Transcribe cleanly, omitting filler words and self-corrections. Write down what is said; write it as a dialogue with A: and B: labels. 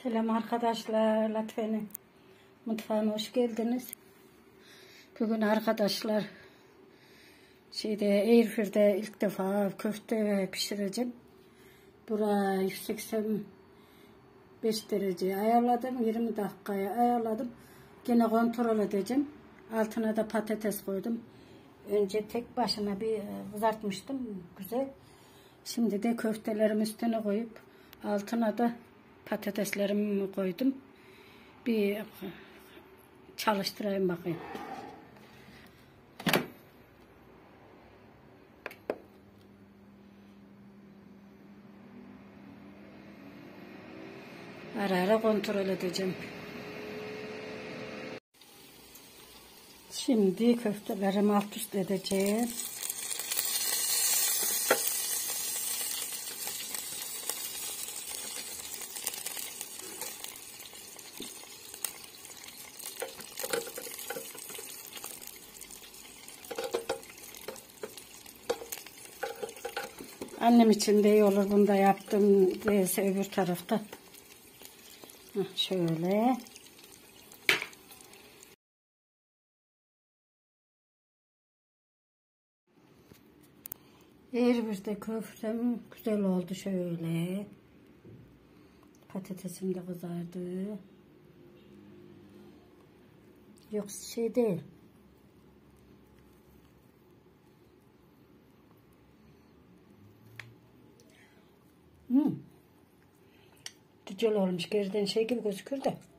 A: Selam arkadaşlar, Latife'nin mutfağına hoş geldiniz. Bugün arkadaşlar Airfryer'de ilk defa köfte pişireceğim. Buraya 185 dereceye ayarladım, 20 dakikaya ayarladım. Gene kontrol edeceğim. Altına da patates koydum. Önce tek başına bir kızartmıştım, güzel. Şimdi de köftelerimi üstüne koyup altına da patateslerimi koydum. Bir çalıştırayım bakayım. Ara ara kontrol edeceğim. Şimdi köftelerimi alt üst edeceğim. Annem için de iyi olur. Bunu da yaptım. Değilse öbür tarafta. Şöyle. Airfryer'de köftem güzel oldu şöyle. Patatesim de kızardı. Yok şey değil. Güzel olmuş. Geriden şey gibi gözükür de.